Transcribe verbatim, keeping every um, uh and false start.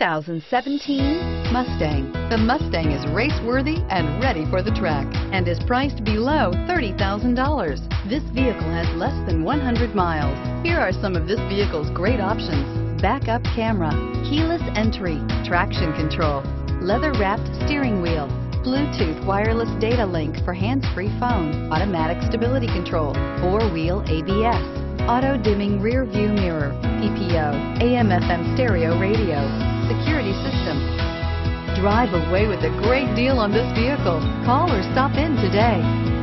thousand seventeen Mustang. The Mustang is race-worthy and ready for the track and is priced below thirty thousand dollars. This vehicle has less than one hundred miles. Here are some of this vehicle's great options: backup camera, keyless entry, traction control, leather-wrapped steering wheel, Bluetooth wireless data link for hands-free phone, automatic stability control, four-wheel A B S, auto-dimming rear view mirror, P P O, A M F M stereo radio, security system. Drive away with a great deal on this vehicle. Call or stop in today.